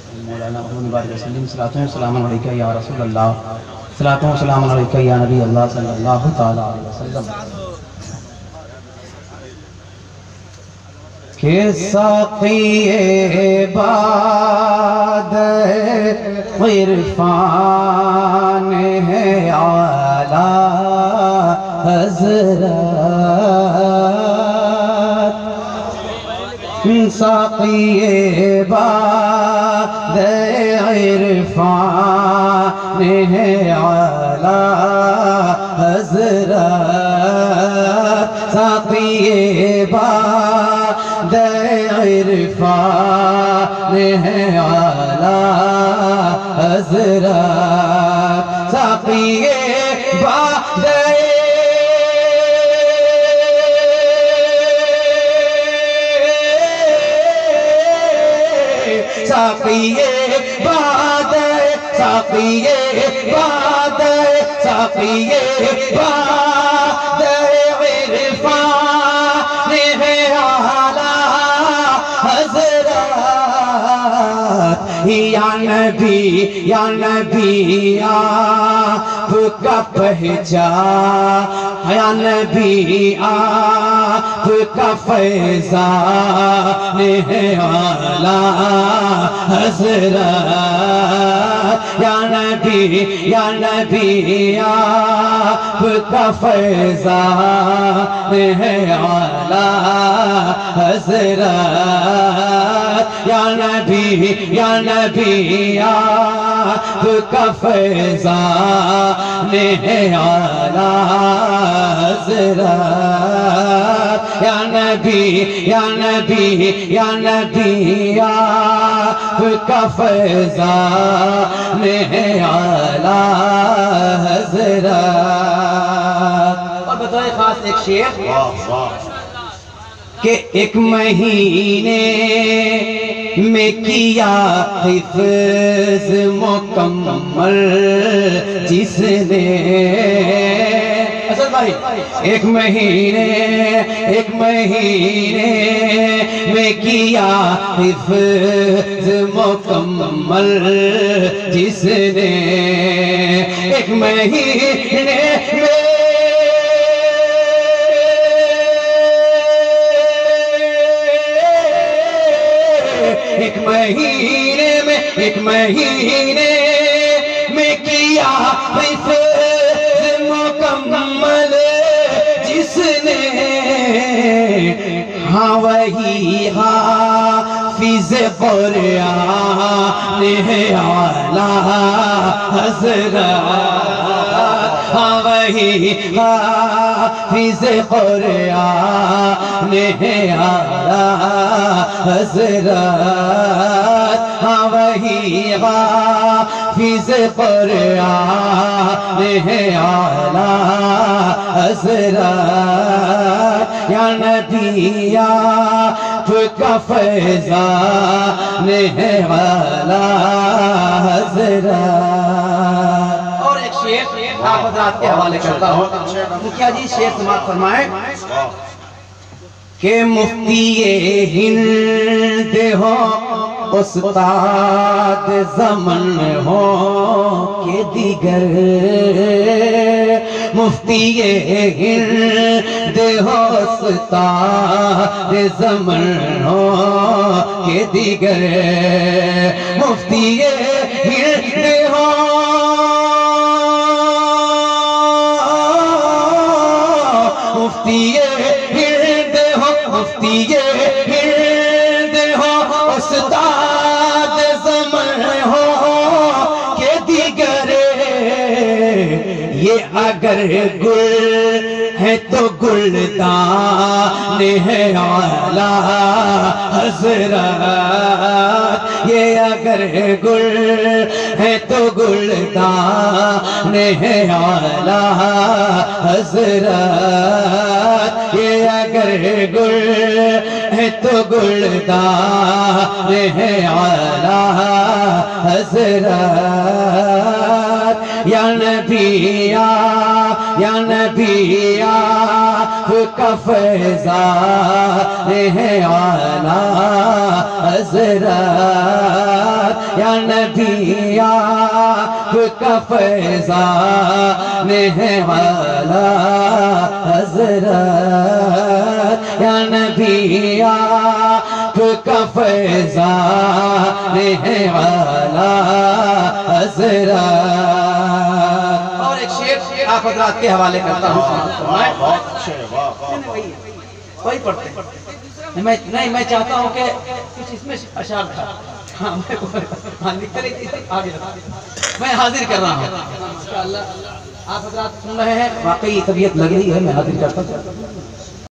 مولانا محمد بارک وسلم صلاۃ و سلام علیکہ یا رسول اللہ صلاۃ و سلام علیکہ یا نبی اللہ صلی اللہ تعالی علیہ وسلم کہ ساقی عباد عرفان ہے اعلیٰ حضرت ساقی عباد عرفان ہے اعلیٰ حضرت ساقی عباد عرفان ہے اعلیٰ حضرت ساقی عباد ساقی عباد ساقی عباد ساقی عباد عرفان ہے اعلیٰ حضرت یا نبی آپ کا پہچان یا نبی آپ کا فیضان ہے اعلیٰ حضرت یا نبی آپ کا فیضان ہے اعلیٰ حضرت یا نبی آپ کا فیضان ہے اعلیٰ حضرت یا نبی آپ کا فیضان ہے اعلیٰ حضرت اور بطور خاص ایک شعر کہ ایک مہینے میں کیا حفظ مکمل جس نے ایک مہینے میں کیا حفظ مکمل جس نے ایک مہینے میں ایک مہینے میں کیا حفظ مکمل جس نے ہاں وہی حافظ قرآن ہے اعلیٰ حضرت ہاں وہی حافظ قرآن ہے اعلیٰ حضرت ہاں وہی حافظ قرآن ہے اعلیٰ حضرت یا نبی آپ کا فیضان ہے اعلیٰ حضرت اور ایک شعر آپ حضرات کے حوالے کرتا ہوں مکھیا جی شعر سماعت فرمائیں کہ مفتی ہند ہو استاد زمن ہو کہ دیگر مفتی ہند ہو استاد زمن ہو کہ دیگر مفتی ہند ہو مفتی ہند ہو استاد زمن ہو کہ دیگر یہ اگر گل ہے تو گلدان ہے اعلیٰ حضرت یہ اگر گل ہے تو گلدان ہے اعلیٰ حضرت یہ اگر گل ہے تو گلدان ہے اعلیٰ حضرت یا نبی آپ کا فیضان ہے اعلیٰ حضرت یا نبی آپ کا فیضان ہے والا حضرت یا نبی آپ کا فیضان ہے والا حضرت اور ایک شعر آپ حضرات کے حوالے کرتا ہوں وہی پڑھتے ہیں نہیں میں چاہتا ہوں کہ کچھ اس میں اشعار تھا میں حاضر کر رہا ہوں آپ حضرات سن رہے ہیں واقعی طبیعت لگ رہی ہے میں حاضر کرتا ہوں